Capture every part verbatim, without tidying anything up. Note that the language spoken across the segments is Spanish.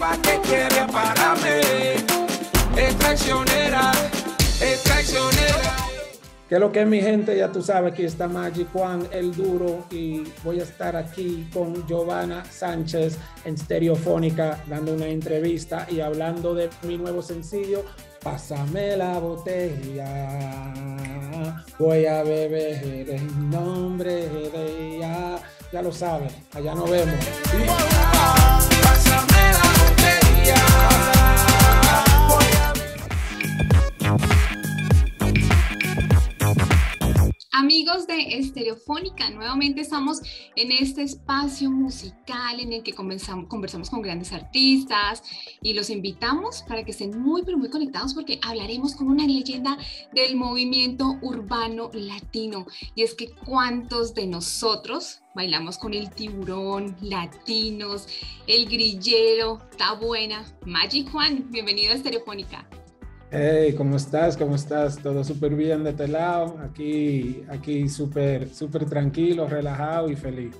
pa' que quiere pararme. Es traicionera, es traicionera. ¿Qué es lo que es, mi gente? Ya tú sabes, aquí está Magic Juan, el duro, y voy a estar aquí con Giovanna Sánchez en Stereofónica, dando una entrevista y hablando de mi nuevo sencillo, Pásame la botella, voy a beber en nombre de ella. Ya lo sabes, allá nos vemos. Sí. Pásame la botella. Amigos de Stereofónica, nuevamente estamos en este espacio musical en el que conversamos, conversamos con grandes artistas y los invitamos para que estén muy pero muy conectados porque hablaremos con una leyenda del movimiento urbano latino. Y es que ¿cuántos de nosotros bailamos con el tiburón, latinos, el grillero, Tabuena? Magic Juan, bienvenido a Stereofónica. Hey, ¿cómo estás? ¿Cómo estás? Todo súper bien de este lado. Aquí, aquí súper, súper tranquilo, relajado y feliz.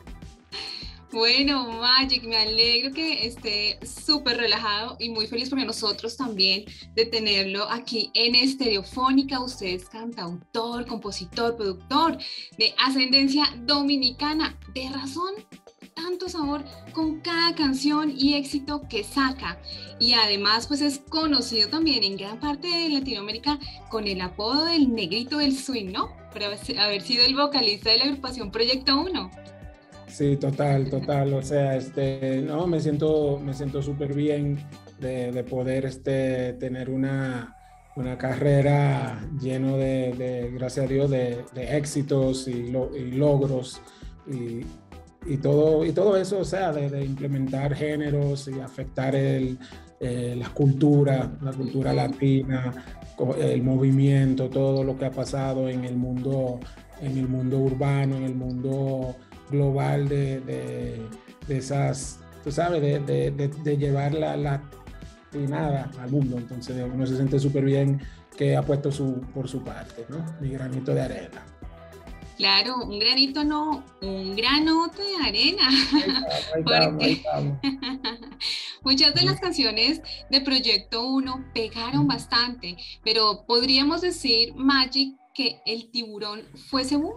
Bueno, Magic, me alegro que esté súper relajado y muy feliz porque nosotros también de tenerlo aquí en Stereofónica. Usted es cantautor, compositor, productor de ascendencia dominicana. De razón, tanto sabor con cada canción y éxito que saca, y además pues es conocido también en gran parte de Latinoamérica con el apodo del negrito del swing, ¿no? Por haber sido el vocalista de la agrupación Proyecto Uno. Sí, total, total, o sea, este, no, me siento, me siento súper bien de, de poder este, tener una, una carrera lleno de, de, gracias a Dios, de, de éxitos y, lo, y logros y Y todo, y todo eso, o sea, de, de implementar géneros y afectar el, eh, la cultura, la cultura latina, el movimiento, todo lo que ha pasado en el mundo, en el mundo urbano, en el mundo global de, de, de esas, tú sabes, de, de, de, de llevar la latinada al mundo. Entonces uno se siente súper bien que ha puesto su, por su parte, ¿no? Mi granito de arena. Claro, un granito no, un granote de arena. Ahí estamos, ahí estamos. Muchas de las canciones de Proyecto Uno pegaron bastante, pero ¿podríamos decir, Magic, que el tiburón fue ese boom?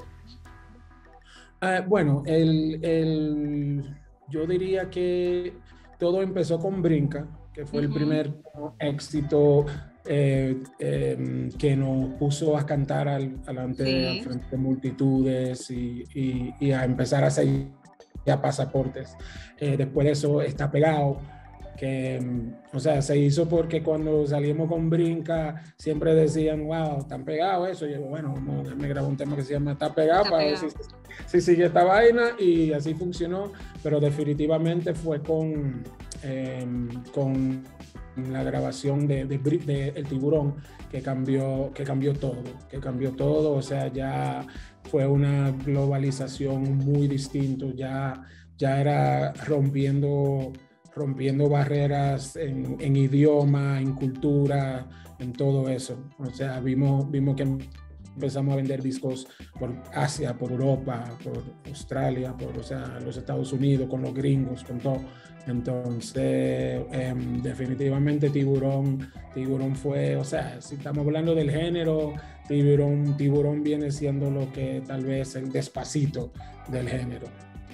Uh, bueno, el, el, yo diría que todo empezó con Brinca, que fue uh-huh. el primer éxito eh, eh, que nos puso a cantar al, alante, sí. al frente de multitudes y, y, y a empezar a hacer ya pasaportes. Eh, después de eso, Está Pegado, que, o sea, se hizo porque cuando salimos con Brinca siempre decían, wow, están pegados eso. Y yo, bueno, me grabé un tema que se llama Está Pegado Está para pegado. ver si, si sigue esta vaina, y así funcionó, pero definitivamente fue con, eh, con la grabación de, de, de El Tiburón que cambió, que cambió todo, que cambió todo, o sea, ya fue una globalización muy distinta, ya, ya era rompiendo rompiendo barreras en, en idioma, en cultura, en todo eso. O sea, vimos, vimos que empezamos a vender discos por Asia, por Europa, por Australia, por, o sea, los Estados Unidos, con los gringos, con todo. Entonces, eh, definitivamente Tiburón, Tiburón fue, o sea, si estamos hablando del género, Tiburón, Tiburón viene siendo lo que tal vez el Despacito del género.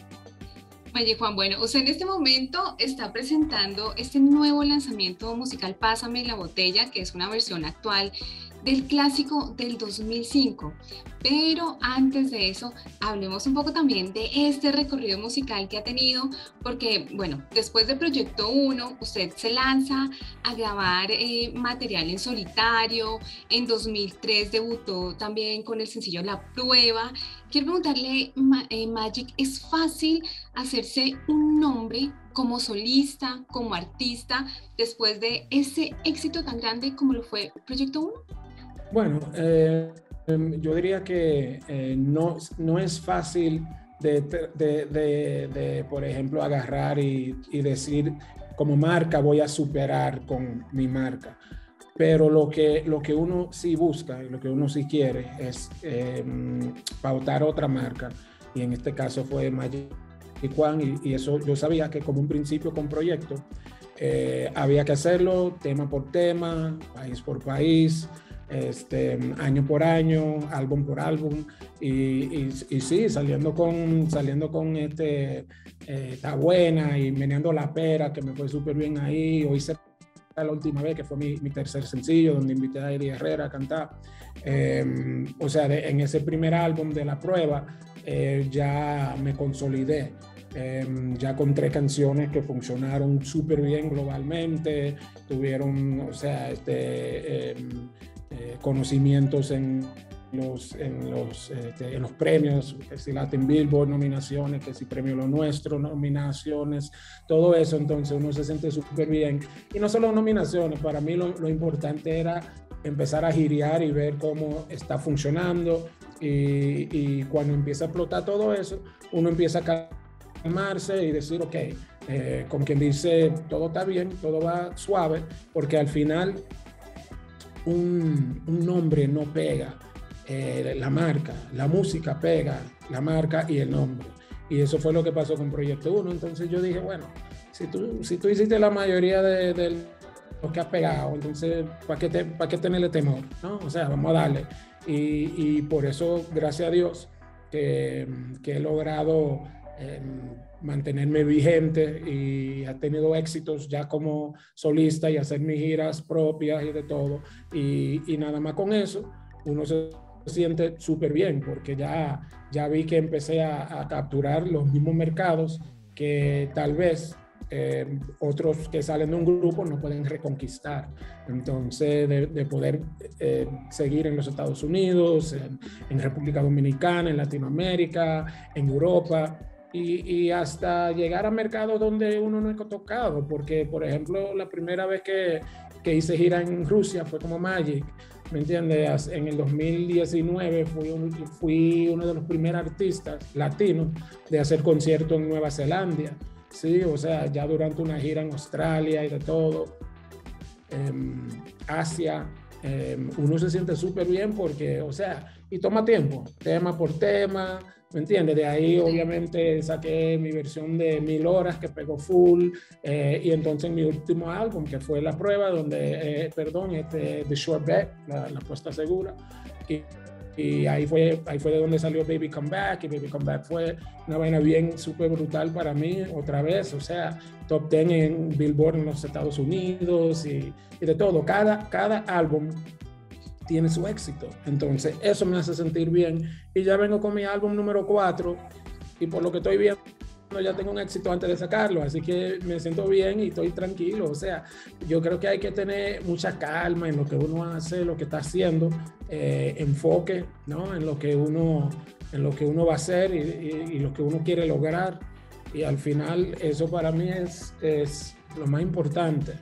Magic Juan, bueno, usted en este momento está presentando este nuevo lanzamiento musical Pásame la botella, que es una versión actual del clásico del dos mil cinco. Pero antes de eso, hablemos un poco también de este recorrido musical que ha tenido, porque, bueno, después de Proyecto Uno, usted se lanza a grabar eh, material en solitario. En dos mil tres debutó también con el sencillo La Prueba. Quiero preguntarle, eh, Magic, ¿es fácil hacerse un nombre como solista, como artista, después de ese éxito tan grande como lo fue Proyecto Uno? Bueno, eh, yo diría que eh, no, no es fácil de, de, de, de, por ejemplo, agarrar y, y decir, como marca voy a superar con mi marca. Pero lo que, lo que uno sí busca, lo que uno sí quiere es eh, pautar otra marca. Y en este caso fue Magic Juan, y, y eso yo sabía que como un principio con Proyecto, eh, había que hacerlo tema por tema, país por país, este, año por año, álbum por álbum, y, y, y sí, saliendo con, saliendo con este, eh, Está Buena y Meneando la Pera, que me fue súper bien ahí. Hoy se la última vez, que fue mi, mi tercer sencillo, donde invité a Eddie Herrera a cantar. Eh, o sea, de, en ese primer álbum de La Prueba, eh, ya me consolidé. Eh, ya con tres canciones que funcionaron súper bien globalmente, tuvieron, o sea, este, eh, eh, conocimientos en los, en los, este, en los premios, que si Latin Billboard, nominaciones, que si Premio Lo Nuestro, nominaciones, todo eso. Entonces uno se siente súper bien. Y no solo nominaciones, para mí lo, lo importante era empezar a girar y ver cómo está funcionando, y, y cuando empieza a explotar todo eso, uno empieza a calmarse y decir, ok, eh, como quien dice, todo está bien, todo va suave, porque al final un, un nombre no pega. Eh, la marca, la música pega, la marca y el nombre. Y eso fue lo que pasó con Proyecto Uno. Entonces yo dije, bueno, si tú, si tú hiciste la mayoría de, de lo que has pegado, entonces, ¿para qué, te, ¿para qué tenerle temor? ¿No? O sea, vamos a darle. Y, y por eso, gracias a Dios, que, que he logrado eh, mantenerme vigente y ha tenido éxitos ya como solista y hacer mis giras propias y de todo. Y, y nada más con eso, uno se siente súper bien, porque ya, ya vi que empecé a, a capturar los mismos mercados que tal vez eh, otros que salen de un grupo no pueden reconquistar. Entonces, de, de poder eh, seguir en los Estados Unidos, en, en República Dominicana, en Latinoamérica, en Europa, y, y hasta llegar a mercados donde uno no ha tocado, porque, por ejemplo, la primera vez que, que hice gira en Rusia fue como Magic, ¿me entiendes? En el dos mil diecinueve fui, un, fui uno de los primeros artistas latinos de hacer conciertos en Nueva Zelanda, ¿sí? O sea, ya durante una gira en Australia y de todo, eh, Asia, eh, uno se siente súper bien porque, o sea, y toma tiempo, tema por tema, ¿me entiendes? De ahí obviamente saqué mi versión de Mil Horas que pegó full, eh, y entonces mi último álbum, que fue La Prueba, donde, eh, perdón, este, The Short Bet, la, la apuesta segura, y, y ahí, fue, ahí fue de donde salió Baby Come Back, y Baby Come Back fue una vaina bien súper brutal para mí, otra vez, o sea, top diez en Billboard en los Estados Unidos y, y de todo. Cada, cada álbum tiene su éxito, entonces eso me hace sentir bien, y ya vengo con mi álbum número cuatro, y por lo que estoy viendo ya tengo un éxito antes de sacarlo, así que me siento bien y estoy tranquilo. O sea, yo creo que hay que tener mucha calma en lo que uno hace, lo que está haciendo, eh, enfoque, ¿no? En lo que uno, en lo que uno va a hacer y, y, y lo que uno quiere lograr, y al final eso para mí es, es lo más importante.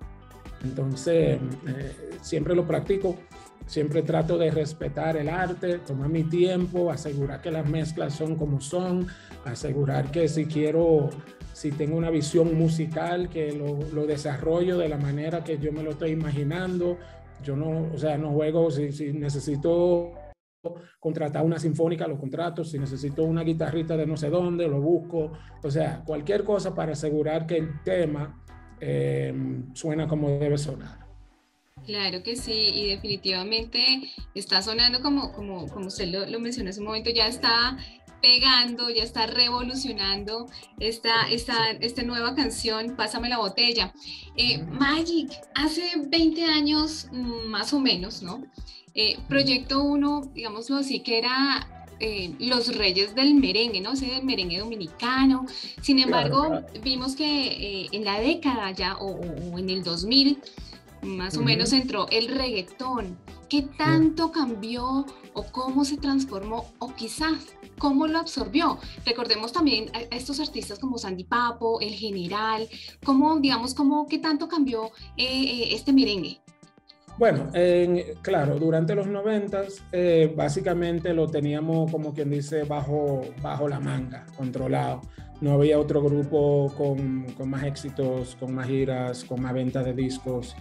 Entonces, eh, siempre lo practico. Siempre trato de respetar el arte, tomar mi tiempo, asegurar que las mezclas son como son, asegurar que si quiero, si tengo una visión musical, que lo, lo desarrollo de la manera que yo me lo estoy imaginando. Yo no, o sea, no juego, si, si necesito contratar una sinfónica, lo contrato, si necesito una guitarrita de no sé dónde, lo busco. O sea, cualquier cosa para asegurar que el tema eh, suena como debe sonar. Claro que sí, y definitivamente está sonando como, como, como usted lo, lo mencionó hace un momento, ya está pegando, ya está revolucionando esta, esta, esta nueva canción, Pásame la Botella. Eh, Magic, hace veinte años más o menos, ¿no? Eh, Proyecto Uno, digámoslo así, que era eh, los reyes del merengue, ¿no? Ese merengue dominicano. Sin embargo, claro, claro. vimos que eh, en la década ya, o, o en el dos mil, más o uh-huh. menos entró el reggaetón. ¿Qué tanto cambió o cómo se transformó o quizás cómo lo absorbió? Recordemos también a, a estos artistas como Sandy Papo, El General, cómo, digamos, cómo, qué tanto cambió eh, eh, este merengue. Bueno, eh, claro, durante los noventas eh, básicamente lo teníamos, como quien dice, bajo, bajo la manga, controlado. No había otro grupo con, con más éxitos, con más giras, con más ventas de discos.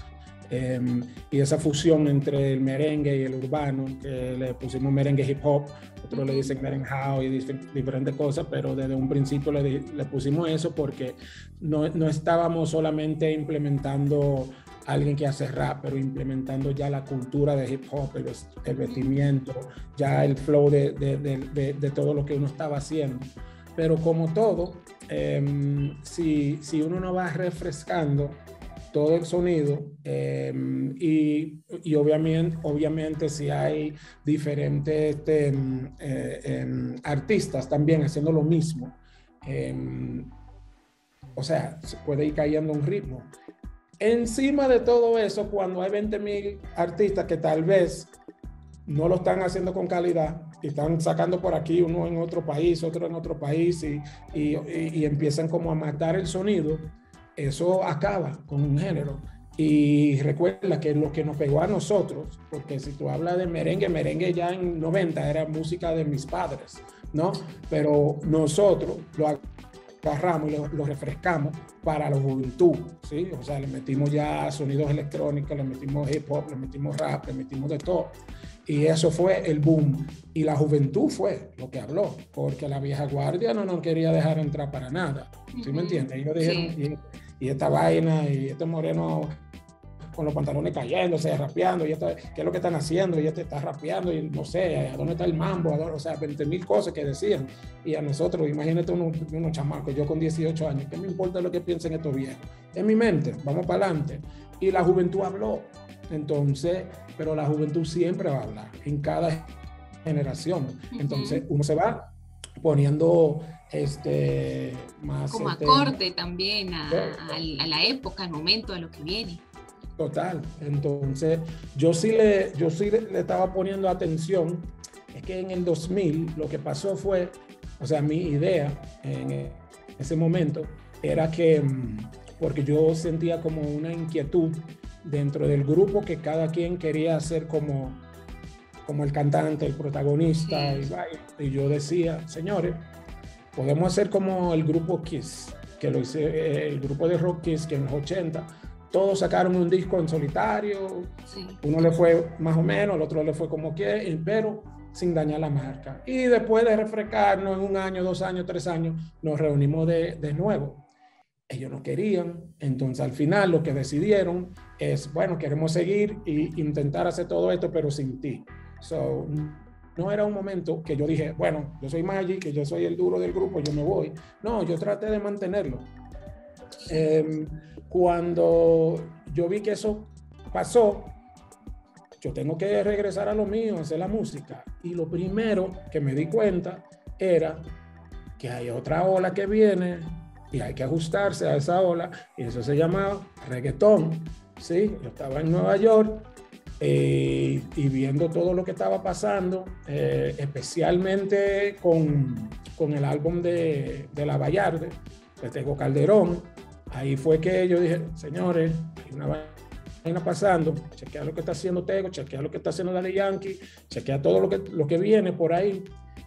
Eh, y esa fusión entre el merengue y el urbano, que le pusimos merengue hip hop, otros le dicen merenjao y dif- diferentes cosas, pero desde un principio le, le pusimos eso porque no, no estábamos solamente implementando a alguien que hace rap, pero implementando ya la cultura de hip hop, el, el vestimiento, ya el flow de, de, de, de, de todo lo que uno estaba haciendo. Pero como todo, eh, si, si uno no va refrescando todo el sonido eh, y, y obviamente, obviamente si hay diferentes este, eh, eh, artistas también haciendo lo mismo, eh, o sea, se puede ir cayendo un ritmo. Encima de todo eso, cuando hay veinte mil artistas que tal vez no lo están haciendo con calidad y están sacando por aquí uno en otro país, otro en otro país y, y, y, y empiezan como a matar el sonido, eso acaba con un género. Y recuerda que lo que nos pegó a nosotros, porque si tú hablas de merengue, merengue ya en noventa era música de mis padres, ¿no? Pero nosotros lo agarramos y lo, lo refrescamos para la juventud, ¿sí? O sea, le metimos ya sonidos electrónicos, le metimos hip hop, le metimos rap, le metimos de todo. Y eso fue el boom. Y la juventud fue lo que habló, porque la vieja guardia no nos quería dejar entrar para nada. ¿Sí me entiendes? Ellos dijeron, sí. y, y esta vaina, y este moreno con los pantalones cayéndose, rapeando, y esta, ¿qué es lo que están haciendo? Y este está rapeando, y no sé, ¿a dónde está el mambo? O sea, veinte mil cosas que decían. Y a nosotros, imagínate unos, unos chamacos, yo con dieciocho años, ¿qué me importa lo que piensen estos viejos? En mi mente, vamos para adelante. Y la juventud habló. Entonces, pero la juventud siempre va a hablar, en cada generación. Entonces, uno se va poniendo este, más... Como este, acorde también a, a, a la época, al momento, a lo que viene. Total. Entonces, yo sí, le, yo sí le, le estaba poniendo atención. Es que en el dos mil lo que pasó fue, o sea, mi idea en ese momento era que, porque yo sentía como una inquietud dentro del grupo que cada quien quería ser como, como el cantante, el protagonista, sí. y, y yo decía, señores, podemos hacer como el grupo Kiss, que lo hice, el grupo de rock Kiss, que en los ochenta, todos sacaron un disco en solitario, sí. uno le fue más o menos, el otro le fue como quiere, pero sin dañar la marca. Y después de refrescarnos en un año, dos años, tres años, nos reunimos de, de nuevo. Ellos no querían, entonces al final lo que decidieron es, bueno, queremos seguir e intentar hacer todo esto, pero sin ti. So, no era un momento que yo dije, bueno, yo soy Magic, que yo soy el duro del grupo, yo me voy. No, yo traté de mantenerlo. Eh, cuando yo vi que eso pasó, yo tengo que regresar a lo mío, hacer la música. Y lo primero que me di cuenta era que hay otra ola que viene y hay que ajustarse a esa ola, y eso se llama reggaetón, ¿sí? Yo estaba en Nueva York eh, y viendo todo lo que estaba pasando, eh, especialmente con, con el álbum de, de La Bayarde, de Tego Calderón. Ahí fue que yo dije, señores, hay una vaina pasando, chequea lo que está haciendo Tego, chequea lo que está haciendo Daddy Yankee, chequea todo lo que, lo que viene por ahí.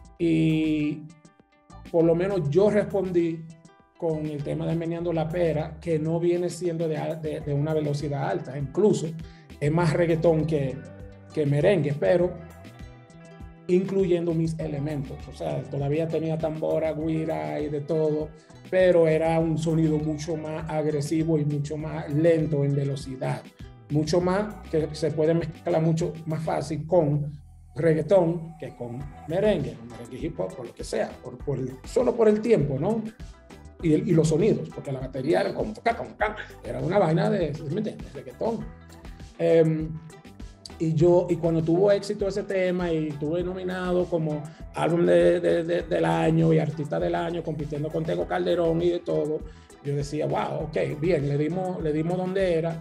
Y por lo menos yo respondí con el tema de Meneando la Pera, que no viene siendo de, de, de una velocidad alta, incluso es más reggaetón que, que merengue, pero incluyendo mis elementos, o sea, todavía tenía tambora, guira y de todo, pero era un sonido mucho más agresivo y mucho más lento en velocidad, mucho más que se puede mezclar mucho más fácil con reggaetón que con merengue, merengue hip hop, por lo que sea, por, por el, solo por el tiempo, ¿no? Y, el, y los sonidos, porque la batería era como, era una vaina de, de reggaetón. Eh, y yo, y cuando tuvo éxito ese tema y tuve nominado como álbum de, de, de, del año y artista del año, compitiendo con Tego Calderón y de todo, yo decía, wow, ok, bien, le dimos, le dimos donde era,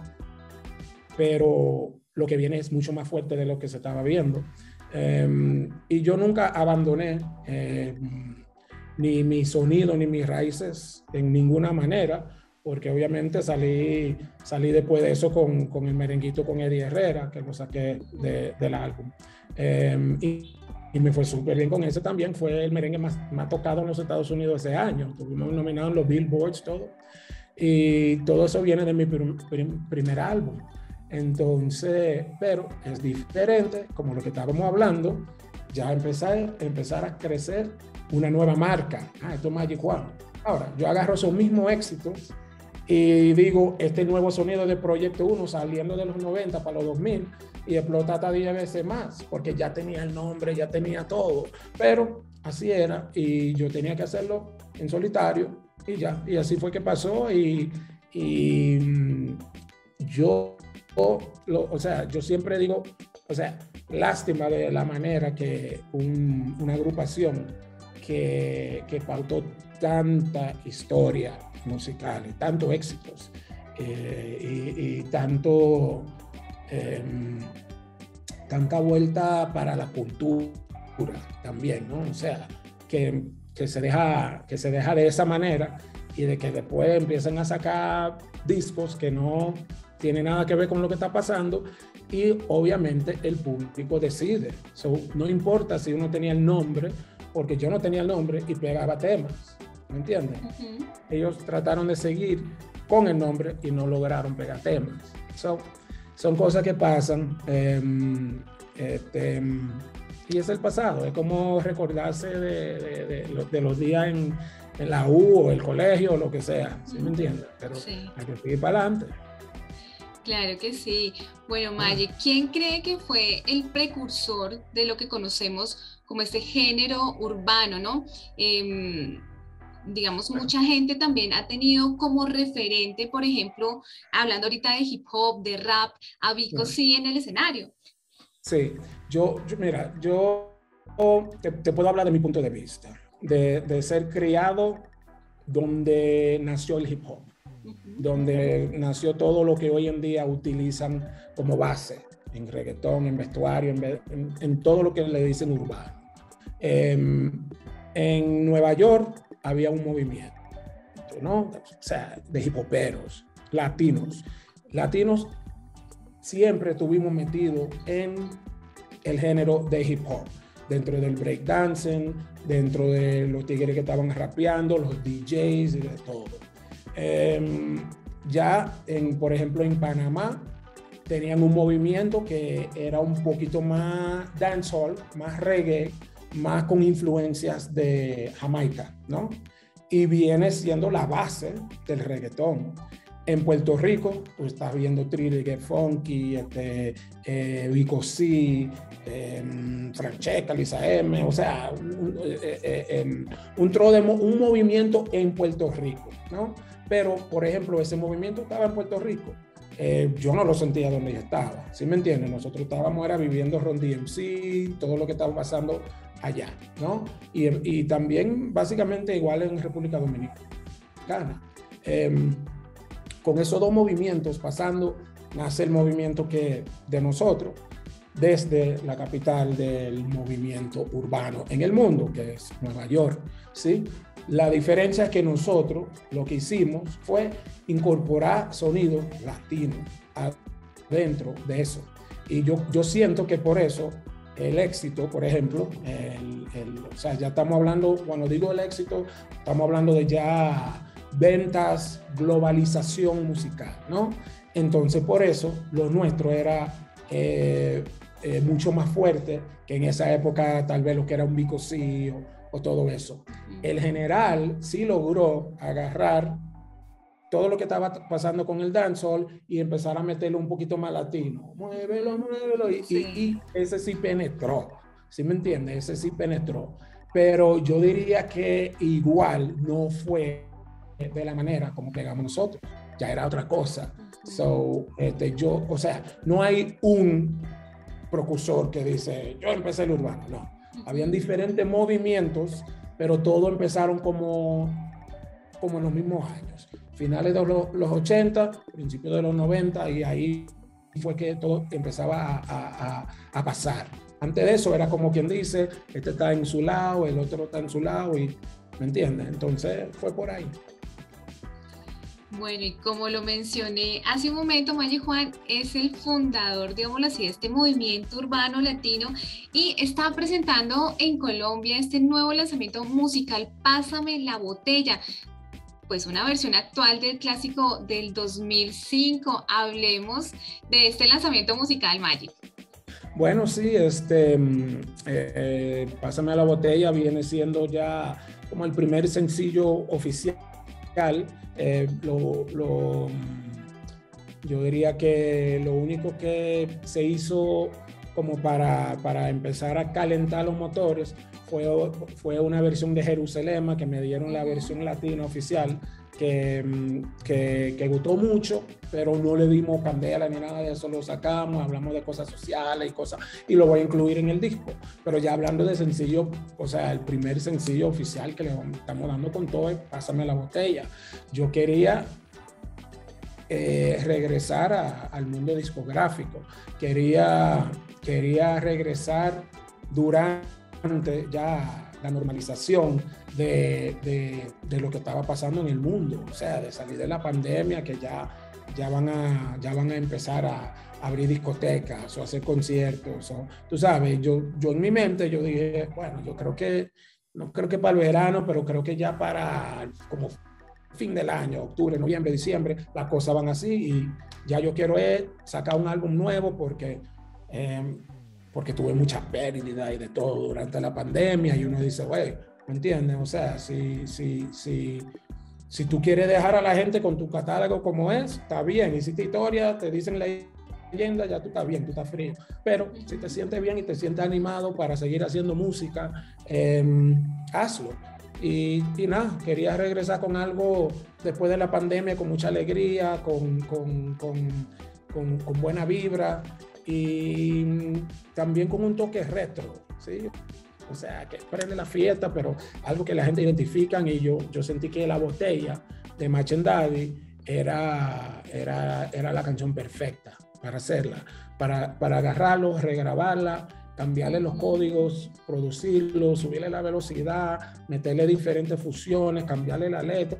pero lo que viene es mucho más fuerte de lo que se estaba viendo. Eh, y yo nunca abandoné eh, ni mi sonido ni mis raíces en ninguna manera, porque obviamente salí, salí después de eso con, con el merenguito con Eddie Herrera, que lo saqué de, del álbum. Eh, y, y me fue súper bien con ese también, fue el merengue más, más tocado en los Estados Unidos ese año, estuvimos nominados en los Billboards, todo. Y todo eso viene de mi prim, prim, primer álbum. Entonces, pero es diferente, como lo que estábamos hablando, ya empezar, empezar a crecer una nueva marca. Ah, esto es Magic Juan. Ahora, yo agarro esos mismos éxitos y digo, este nuevo sonido de Proyecto Uno saliendo de los noventa para los dos mil y explota hasta diez veces más, porque ya tenía el nombre, ya tenía todo. Pero así era y yo tenía que hacerlo en solitario y ya. Y así fue que pasó y, y yo, lo, o sea, yo siempre digo, o sea, lástima de la manera que un, una agrupación que, que pautó tanta historia musical, y tantos éxitos eh, y, y tanto eh, tanta vuelta para la cultura también, ¿no? O sea, que, que, se deja, que se deja de esa manera y de que después empiezan a sacar discos que no tienen nada que ver con lo que está pasando y obviamente el público decide. So, no importa si uno tenía el nombre, porque yo no tenía el nombre y pegaba temas, ¿me entiendes? Uh-huh. Ellos trataron de seguir con el nombre y no lograron pegar temas. So, son cosas que pasan eh, este, y es el pasado. Es como recordarse de, de, de, de los días en, en la U o el colegio o lo que sea, ¿sí me entiendes? Pero sí, hay que seguir para adelante. Claro que sí. Bueno, Magic, ¿quién cree que fue el precursor de lo que conocemos como este género urbano, ¿no? Eh, digamos, mucha gente también ha tenido como referente, por ejemplo, hablando ahorita de hip hop, de rap, a Vico C en el escenario. Sí, yo, yo mira, yo te, te puedo hablar de mi punto de vista, de, de ser criado donde nació el hip hop, uh-huh. donde nació todo lo que hoy en día utilizan como base, en reggaetón, en vestuario, en, en, en todo lo que le dicen urbano. Eh, en Nueva York había un movimiento, ¿no? O sea, de hip hoperos, latinos. Latinos siempre estuvimos metidos en el género de hip hop, dentro del breakdancing, dentro de los tigres que estaban rapeando, los D Js y de todo. Eh, ya, en, por ejemplo, en Panamá, tenían un movimiento que era un poquito más dancehall, más reggae, más con influencias de Jamaica, ¿no? Y viene siendo la base del reggaetón. En Puerto Rico, tú estás viendo Trill, Get Funky, este, eh, Vico C, eh, Francesca, Lisa M, o sea, un, eh, eh, un, de, un movimiento en Puerto Rico, ¿no? Pero, por ejemplo, ese movimiento estaba en Puerto Rico. Eh, yo no lo sentía donde yo estaba, ¿sí me entiendes? Nosotros estábamos era viviendo Run D M C, todo lo que estaba pasando allá, ¿no? Y, y también básicamente igual en República Dominicana. Eh, con esos dos movimientos pasando, nace el movimiento que de nosotros, desde la capital del movimiento urbano en el mundo, que es Nueva York, ¿sí? La diferencia es que nosotros lo que hicimos fue incorporar sonidos latinos dentro de eso. Y yo, yo siento que por eso el éxito, por ejemplo, el, el, o sea, ya estamos hablando, cuando digo el éxito, estamos hablando de ya ventas, globalización musical, ¿no? Entonces, por eso, lo nuestro era eh, eh, mucho más fuerte que en esa época, tal vez lo que era un Vico C o, o todo eso. El general sí logró agarrar todo lo que estaba pasando con el dancehall y empezar a meterlo un poquito más latino. Muévelo, muévelo. Y, sí. y, y ese sí penetró. ¿Sí me entiendes? Ese sí penetró. Pero yo diría que igual no fue de la manera como pegamos nosotros. Ya era otra cosa. Uh-huh. So, este, yo, o sea, no hay un precursor que dice, yo empecé el urbano. No. Uh-huh. Habían diferentes movimientos, pero todos empezaron como, como en los mismos años. Finales de los, los ochenta, principios de los noventa, y ahí fue que todo empezaba a, a, a pasar. Antes de eso era como quien dice, este está en su lado, el otro está en su lado, y ¿me entiendes? Entonces fue por ahí. Bueno, y como lo mencioné hace un momento, Magic Juan es el fundador, digámoslo así, de este movimiento urbano latino y está presentando en Colombia este nuevo lanzamiento musical, Pásame la Botella. pues una versión actual del clásico del dos mil cinco. Hablemos de este lanzamiento musical, Magic. Bueno, sí, este, eh, eh, Pásame a la botella viene siendo ya como el primer sencillo oficial. Eh, lo, lo, yo diría que lo único que se hizo como para, para empezar a calentar los motores fue, fue una versión de Jerusalén, que me dieron la versión latina oficial, que, que, que gustó mucho, pero no le dimos candela ni nada de eso, lo sacamos, hablamos de cosas sociales y cosas, y lo voy a incluir en el disco. Pero ya hablando de sencillo, o sea, el primer sencillo oficial que le estamos dando con todo es Pásame la botella. Yo quería eh, regresar a, al mundo discográfico, quería, quería regresar durante ya la normalización de, de, de lo que estaba pasando en el mundo, o sea, de salir de la pandemia, que ya, ya, van, a, ya van a empezar a, a abrir discotecas o hacer conciertos. O, tú sabes, yo, yo en mi mente yo dije, bueno, yo creo que, no creo que para el verano, pero creo que ya para como fin del año, octubre, noviembre, diciembre, las cosas van así y ya yo quiero es sacar un álbum nuevo porque... Eh, porque tuve mucha pérdida y de todo durante la pandemia, y uno dice, güey, ¿me entiendes? O sea, si, si, si, si tú quieres dejar a la gente con tu catálogo como es, está bien, hiciste historia, te dicen la leyenda, ya tú estás bien, tú estás frío, pero si te sientes bien y te sientes animado para seguir haciendo música, eh, hazlo. Y, y nada, quería regresar con algo después de la pandemia, con mucha alegría, con, con, con, con, con buena vibra, y también con un toque retro, ¿sí? O sea, que prende la fiesta, pero algo que la gente identifica, y yo, yo sentí que La Botella de Mach and Daddy era, era, era la canción perfecta para hacerla, para, para agarrarlo, regrabarla, cambiarle los códigos, producirlo, subirle la velocidad, meterle diferentes fusiones, cambiarle la letra,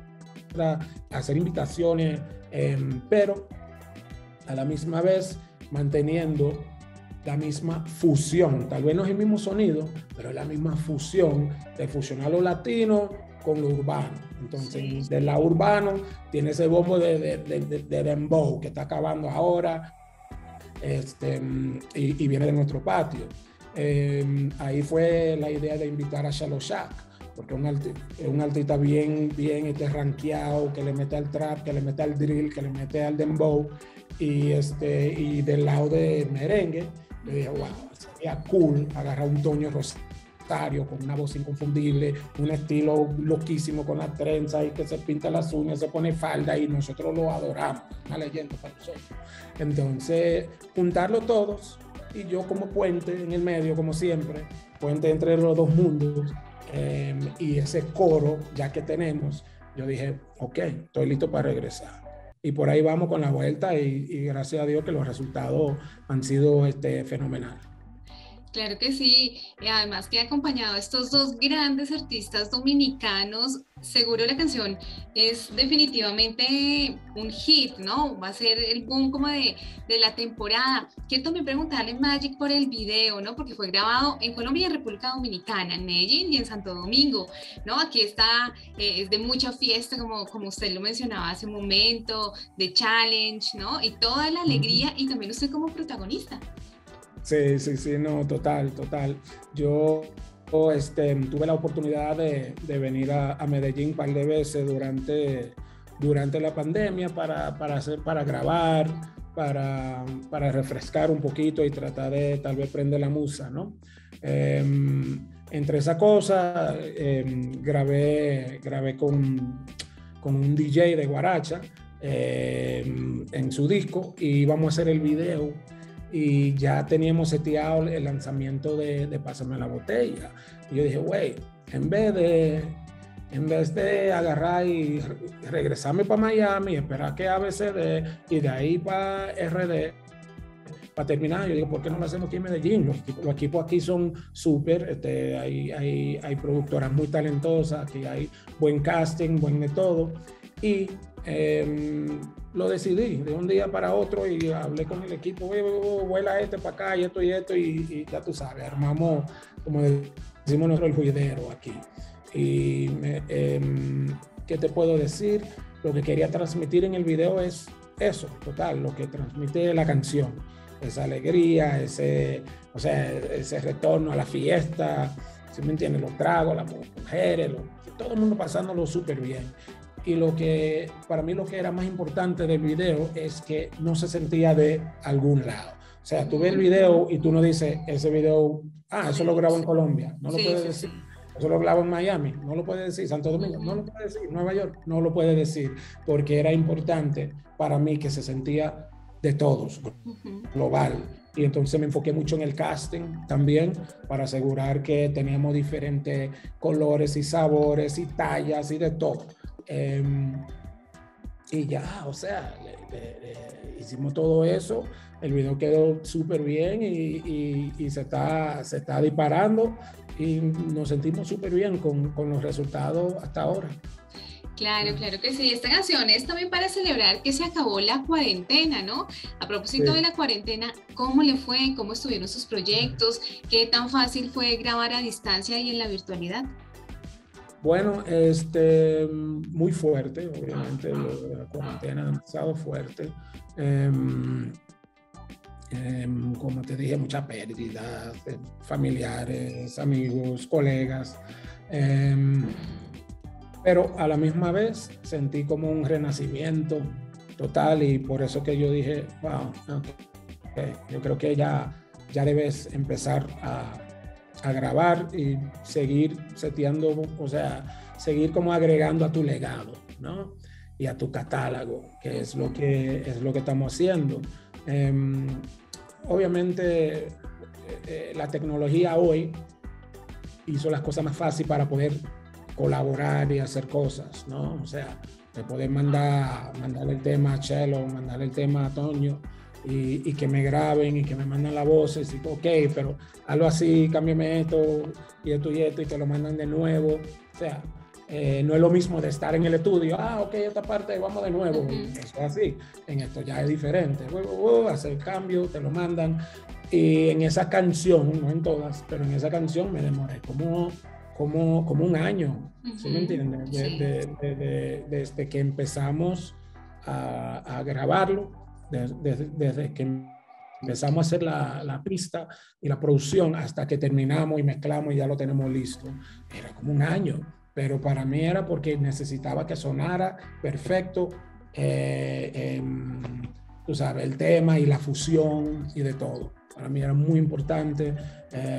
hacer invitaciones, eh, pero a la misma vez manteniendo la misma fusión. Tal vez no es el mismo sonido, pero es la misma fusión de fusionar lo latino con lo urbano. Entonces, sí, del lado urbano tiene ese bombo de, de, de, de, de dembow que está acabando ahora, este, y, y viene de nuestro patio. Eh, ahí fue la idea de invitar a Shallow Shack, porque es un, arti un artista bien, bien este, rankeado, que le mete al trap, que le mete al drill, que le mete al dembow. Y, este, y del lado de merengue, yo dije, wow, sería cool agarrar un Toño Rosario con una voz inconfundible, un estilo loquísimo con la trenza y que se pinta las uñas, se pone falda y nosotros lo adoramos, una leyenda para nosotros. Entonces, juntarlo todos y yo como puente en el medio, como siempre, puente entre los dos mundos, eh, y ese coro ya que tenemos, yo dije, ok, estoy listo para regresar. Y por ahí vamos con la vuelta y, y gracias a Dios que los resultados han sido este, fenomenales. Claro que sí, y además que ha acompañado a estos dos grandes artistas dominicanos, seguro la canción es definitivamente un hit, ¿no? Va a ser el boom como de, de la temporada. Quiero también preguntarle, Magic, por el video, ¿no? Porque fue grabado en Colombia y en República Dominicana, en Medellín y en Santo Domingo, ¿no? Aquí está, eh, es de mucha fiesta, como, como usted lo mencionaba hace un momento, de challenge, ¿no? Y toda la alegría, y también usted como protagonista. Sí, sí, sí, no, total, total. Yo este, tuve la oportunidad de, de venir a, a Medellín un par de veces durante, durante la pandemia para, para, hacer, para grabar, para, para refrescar un poquito y tratar de tal vez prender la musa, ¿no? Eh, entre esas cosas, eh, grabé, grabé con, con un D J de Guaracha eh, en su disco y íbamos a hacer el video. Y ya teníamos seteado el lanzamiento de, de Pásame la botella. Y yo dije, güey, en vez de, en vez de agarrar y regresarme para Miami, esperar que A B C D y de ahí para R D, para terminar, yo digo, ¿por qué no lo hacemos aquí en Medellín? Los equipos, los equipos aquí son súper, este, hay, hay, hay productoras muy talentosas, aquí hay buen casting, buen de todo. Y eh, lo decidí de un día para otro y hablé con el equipo, vuela este para acá y esto y esto, y, y ya tú sabes, armamos, como decimos nosotros, el juidero aquí. Y eh, ¿qué te puedo decir? Lo que quería transmitir en el video es eso, total, lo que transmite la canción. Esa alegría, ese, o sea, ese retorno a la fiesta, ¿sí me entiendes? Los tragos, las mujeres, lo, todo el mundo pasándolo súper bien. Y lo que, para mí lo que era más importante del video es que no se sentía de algún lado. O sea, tú ves el video y tú no dices, ese video, ah, eso lo grabo en Colombia, no lo Sí, puedes sí, decir. sí. Eso lo grabo en Miami, no lo puede decir. Santo Domingo, no lo puede decir. Nueva York, no lo puede decir. Porque era importante para mí que se sentía de todos, global. Y entonces me enfoqué mucho en el casting también para asegurar que teníamos diferentes colores y sabores y tallas y de todo. Eh, y ya, o sea, le, le, le hicimos todo eso. El video quedó súper bien y, y, y se, está, se está disparando y nos sentimos súper bien con, con los resultados hasta ahora. Claro, claro que sí. Esta canción es también para celebrar que se acabó la cuarentena, ¿no? A propósito Sí. de la cuarentena, ¿cómo le fue? ¿Cómo estuvieron sus proyectos? ¿Qué tan fácil fue grabar a distancia y en la virtualidad? Bueno, este, muy fuerte, obviamente, lo de la cuarentena, demasiado fuerte. Eh, eh, como te dije, mucha pérdida, eh, familiares, amigos, colegas. Eh, pero a la misma vez sentí como un renacimiento total y por eso que yo dije, wow, okay, yo creo que ya, ya debes empezar a, a grabar y seguir seteando, o sea, seguir como agregando a tu legado, ¿no? Y a tu catálogo, que es lo que, es lo que estamos haciendo. Eh, obviamente, eh, la tecnología hoy hizo las cosas más fáciles para poder colaborar y hacer cosas, ¿no? O sea, de poder mandar, mandarle el tema a Chelo, mandarle el tema a Toño y, y que me graben y que me mandan las voces y ok, pero hazlo así, cámbiame esto y esto y esto y te lo mandan de nuevo. O sea, eh, no es lo mismo de estar en el estudio, ah, ok, esta parte, vamos de nuevo. Uh-huh. Eso es así. En esto ya es diferente. Uh, uh, uh, hacer el cambio, te lo mandan. Y en esa canción, no en todas, pero en esa canción me demoré como... Como, como un año, uh-huh. ¿Sí me entiendes? De, sí. de, de, de, desde que empezamos a, a grabarlo, de, de, desde que empezamos a hacer la, la pista y la producción hasta que terminamos y mezclamos y ya lo tenemos listo. Era como un año, pero para mí era porque necesitaba que sonara perfecto, eh, eh, tú sabes, el tema y la fusión y de todo. Para mí era muy importante eh,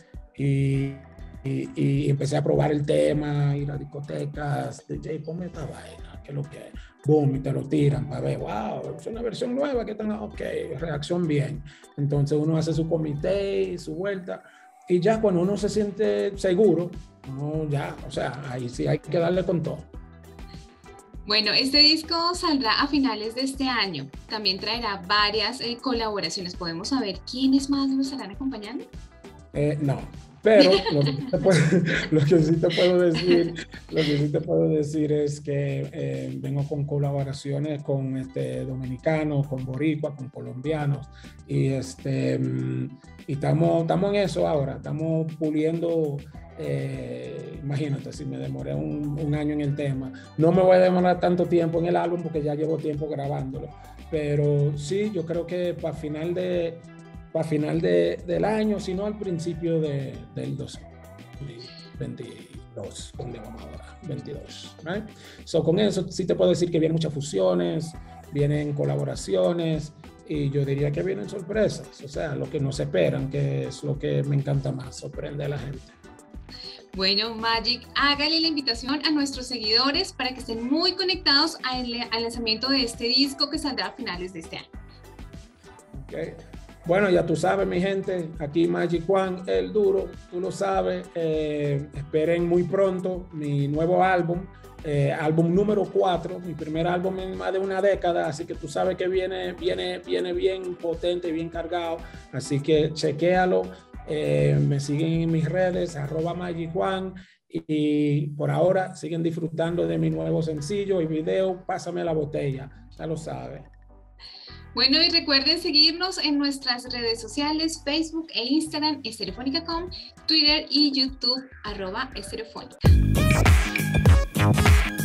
y Y, y empecé a probar el tema, ir a discotecas, D J, ponme esta vaina, que es lo que es, boom, y te lo tiran para ver, wow, es una versión nueva, que están, ok, reacción bien. Entonces uno hace su comité y su vuelta, y ya cuando uno se siente seguro, uno ya, o sea, ahí sí hay que darle con todo. Bueno, este disco saldrá a finales de este año, también traerá varias eh, colaboraciones, ¿podemos saber quiénes más nos estarán acompañando? Eh, no. Pero lo que, sí te puedo, lo que sí te puedo decir, lo que sí te puedo decir es que eh, vengo con colaboraciones con este, dominicanos, con boricuas, con colombianos y este y estamos, estamos en eso ahora, estamos puliendo. Eh, imagínate, si me demoré un, un año en el tema, no me voy a demorar tanto tiempo en el álbum porque ya llevo tiempo grabándolo, pero sí, yo creo que para final de para final de, del año, sino al principio de, del dos mil veintidós, donde vamos ahora, veintidós, right? So, con eso sí te puedo decir que vienen muchas fusiones, vienen colaboraciones y yo diría que vienen sorpresas, o sea, lo que nos esperan, que es lo que me encanta más, sorprende a la gente. Bueno, Magic, hágale la invitación a nuestros seguidores para que estén muy conectados al, al lanzamiento de este disco que saldrá a finales de este año. Okay. Bueno, ya tú sabes, mi gente, aquí Magic Juan, el duro, tú lo sabes. Eh, esperen muy pronto mi nuevo álbum, eh, álbum número cuatro, mi primer álbum en más de una década, así que tú sabes que viene, viene, viene bien potente, bien cargado, así que chequéalo, eh, me siguen en mis redes, arroba Magic Juan, y, y por ahora siguen disfrutando de mi nuevo sencillo y video, Pásame la botella, ya lo sabes. Bueno, y recuerden seguirnos en nuestras redes sociales, Facebook e Instagram, Estereofónica punto com, Twitter y YouTube, arroba Estereofónica.